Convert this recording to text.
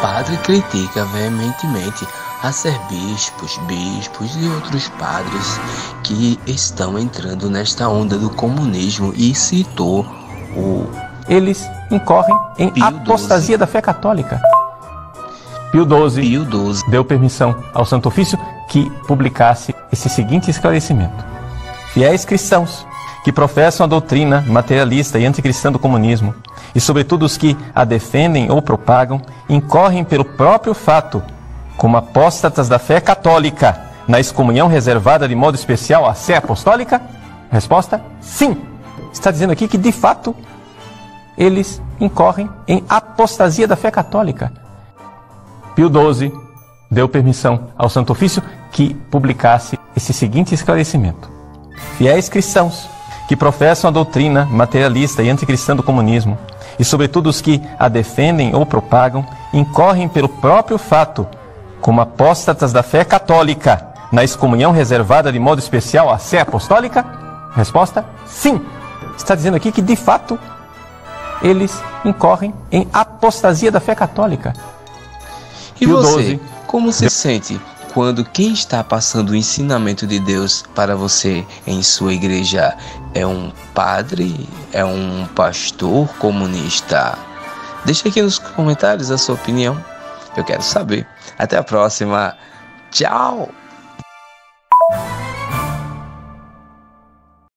padre critica veementemente a ser bispos e outros padres que estão entrando nesta onda do comunismo e citou eles incorrem em Pio apostasia da fé católica. Pio XII deu permissão ao Santo Ofício que publicasse esse seguinte esclarecimento: fiéis cristãos que professam a doutrina materialista e anticristã do comunismo, e sobretudo os que a defendem ou propagam, incorrem pelo próprio fato como apóstatas da fé católica na excomunhão reservada de modo especial à sé apostólica? Resposta: sim. Está dizendo aqui que, de fato, eles incorrem em apostasia da fé católica. Pio XII deu permissão ao Santo Ofício que publicasse esse seguinte esclarecimento: fiéis cristãos que professam a doutrina materialista e anticristã do comunismo, e sobretudo os que a defendem ou propagam, incorrem pelo próprio fato como apóstatas da fé católica na excomunhão reservada de modo especial à sé apostólica? Resposta: sim. Está dizendo aqui que, de fato, eles incorrem em apostasia da fé católica. E você, como se sente quando quem está passando o ensinamento de Deus para você em sua igreja é um padre, é um pastor comunista? Deixa aqui nos comentários a sua opinião. Eu quero saber. Até a próxima. Tchau!